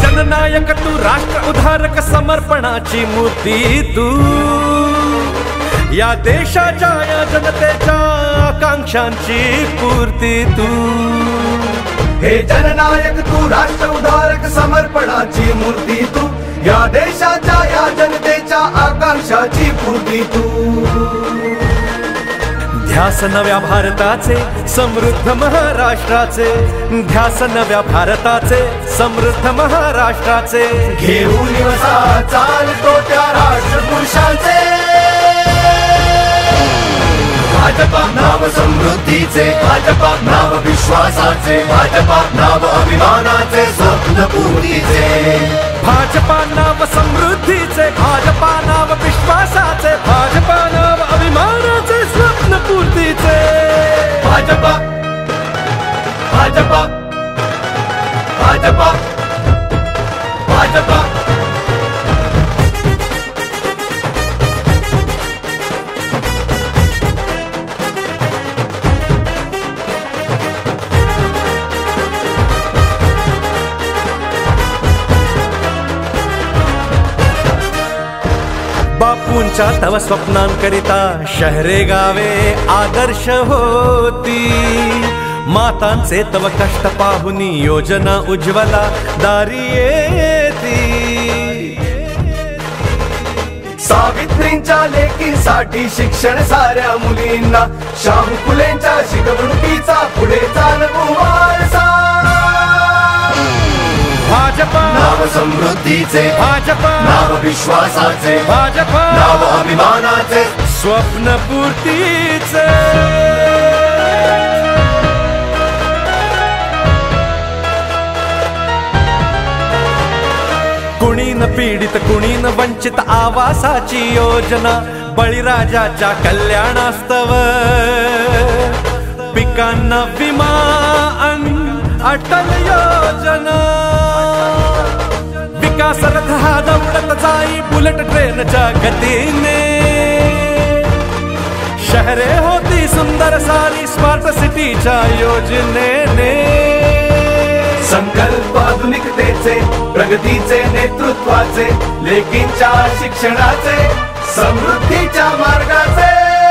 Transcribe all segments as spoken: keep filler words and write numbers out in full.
जननायक तू, राष्ट्र उद्धारक, समर्पणाची मूर्ती तू, या देशाच्या या जनतेच्या आकांक्षांची पूर्ती तू। हे जननायक तू, राष्ट्र उद्धारक, समर्पणाची मूर्ती तू, या देशाच्या या जनतेच्या आकांक्षाची पूर्ती तू। ध्यास नव्या भारताचे, समृद्ध महाराष्ट्राचे, ध्यास नव्या भारताचे, समृद्ध महाराष्ट्राचे, घेऊन वसा चालतो त्या राष्ट्रपुरुषांचे। भाजपा नाव समृद्धीचे, भाजपा नाव विश्वासाचे, भाजपा नाव अभिमानाचे, स्वप्न पूर्तीचे। भाजपा नाव समृद्धीचे, भाजपा नाव विश्वासाचे, भाजपा नाव अभिमानाचे, स्वप्न पूर्तीचे। भाजपा भाजपा भाजपा भाजपा बापूंच्या तव स्वप्नांकरिता शहरे गावे आदर्श होती, मातांचे तव कष्ट पाहुनी योजना उज्ज्वला दारी येती। सावित्रींच्या लेकींसाठी शिक्षण साऱ्या मुलींना, शाहू फुलेंच्या शिकवणुकीचा पुढे चालवू वारसा। भाजपा नाव समृद्धीचे, भाजपा नाव विश्वासाचे, भाजपा नाव अभिमानाचे, स्वप्न पूर्तीचे। कुणी न पीडित, कुणी न वंचित, आवासाची योजना, बळीराजाच्या कल्याणास्तव, पिकांना विमा अन अटल योजना। विकास रथ हा दौडत जाई बुलेट ट्रेनच्या गतीने, शहरे होती सुंदर सारी स्मार्ट सिटीच्या योजनेने। संकल्प आधुनिकतेचे, प्रगतीचे, नेतृत्वाचे, लेकींच्या शिक्षणाचे, समृद्धीच्या मार्गाचे।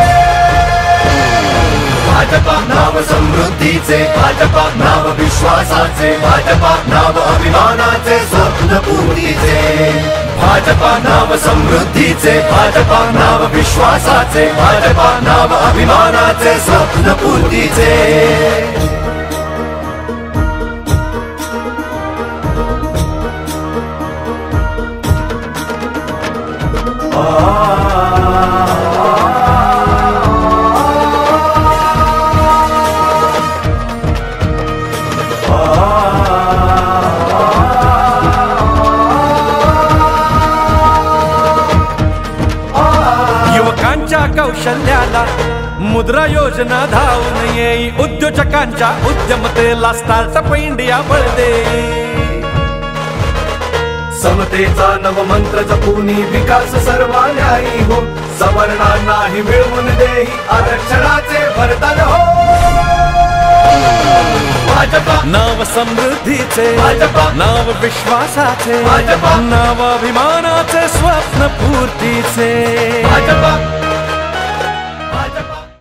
भाजपा नाव समृद्धीचे, भाजपा नाव विश्वासाचे, भाजपा नाव अभिमानाचे, स्वप्न पूर्तीचे। भाजपा नाव समृद्धीचे, भाजपा नाव विश्वासाचे, भाजपा नाव अभिमानाचे, स्वप्न पूर्तीचे। युवकांच्या कौशल्याला मुद्रा योजना धावून येई, उद्योजकांच्या उद्यमतेला स्टार्टअप इंडिया बळ देई। समतेचा नवमंत्र जपूनी विकास सर्वांनाही हो, सवर्णांनाही मिळवून देई आरक्षणाचे वरदान हो। भाजपा नाव समृद्धीचे, भाजपा नाव विश्वासाचे, भाजपा नाव अभिमानाचे, स्वप्न पूर्तीचे। भाजपा